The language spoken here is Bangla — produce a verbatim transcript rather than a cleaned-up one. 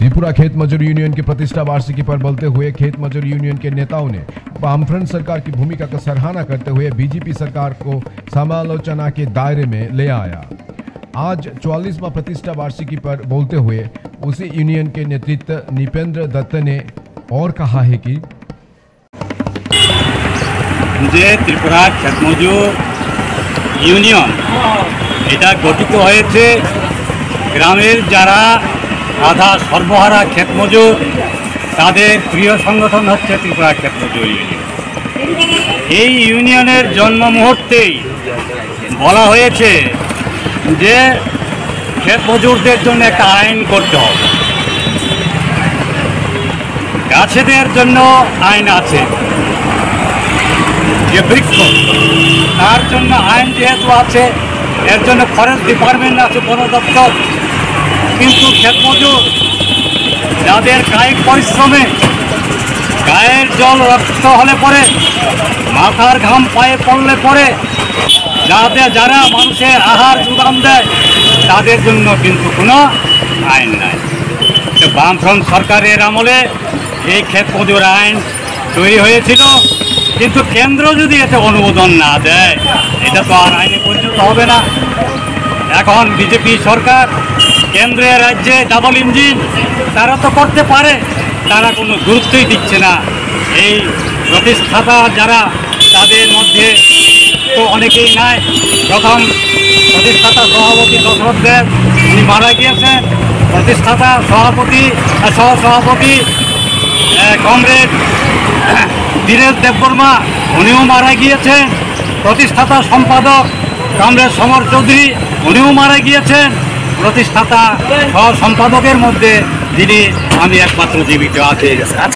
त्रिपुरा खेत मजदूर यूनियन की प्रतिष्ठा वार्षिकी पर बोलते हुए खेत मजदूर यूनियन के नेताओं ने वामफ्रंट सरकार की भूमिका का सराहना करते हुए बीजेपी सरकार को समालोचना के दायरे में ले आया। आज चौवालीसवां प्रतिष्ठा वार्षिकी पर बोलते हुए उसी यूनियन के नेतृत्व निपेंद्र दत्त ने और कहा है कि যে ত্রিপুরা খেত মজুর ইউনিয়ন এটা গঠিত হয়েছে গ্রামের যারা আধা সর্বহারা খেত মজুর তাদের প্রিয় সংগঠন হচ্ছে ত্রিপুরা খেত মজুর ইউনিয়ন। এই ইউনিয়নের জন্ম মুহূর্তেই বলা হয়েছে যে খেত মজুরদের জন্য একটা আইন করতে হবে। গাছেদের জন্য আইন আছে, যে বৃক্ষ তার জন্য আইন যেহেতু আছে, এর জন্য ফরেস্ট ডিপার্টমেন্ট আছে, বন দপ্তর। কিন্তু খেত মজুর যাদের কায়িক পরিশ্রমে গায়ের জল রক্ত হলে পরে, মাথার ঘাম পায়ে পড়লে পরে, যাদের যারা মানুষের আহার যোগান দেয় তাদের জন্য কিন্তু কোনো আইন নাই। বামফ্রন্ট সরকারের আমলে এই খেত মজুর আইন তৈরি হয়েছিল, কিন্তু কেন্দ্র যদি এতে অনুমোদন না দেয় এটা তো আর আইনে পরিণত হবে না। এখন বিজেপি সরকার কেন্দ্রের রাজ্যে ডাবল ইঞ্জিন, তারা তো করতে পারে, তারা কোনো গুরুত্বই দিচ্ছে না। এই প্রতিষ্ঠাতা যারা তাদের মধ্যে তো অনেকেই নাই। প্রথম প্রতিষ্ঠাতা সভাপতি দশরথ দেব উনি মারা গিয়েছেন। প্রতিষ্ঠাতা সভাপতি সহ সভাপতি কমরেড দীনেশ দেববর্মা উনিও মারা গিয়েছেন। প্রতিষ্ঠাতা সম্পাদক কমরেড সমর চৌধুরী উনিও মারা গিয়েছেন। প্রতিষ্ঠাতা সহ সম্পাদকের মধ্যে যিনি আমি একমাত্র জীবিত আছি।